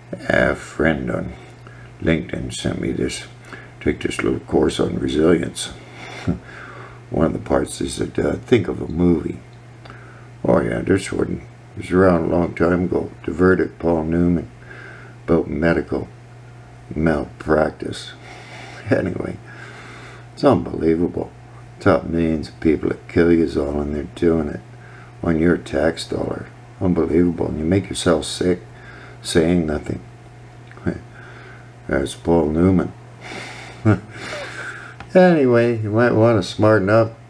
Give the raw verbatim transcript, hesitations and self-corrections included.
A friend on LinkedIn sent me this, take this little course on resilience. One of the parts is that uh, think of a movie. Oh yeah, this one was around a long time ago. The Verdict, Paul Newman, about medical malpractice. Anyway, it's unbelievable. Top millions of people that kill you all, and they're doing it on your tax dollar. Unbelievable. And you make yourself sick saying nothing. That's Paul Newman. Anyway, you might want to smarten up.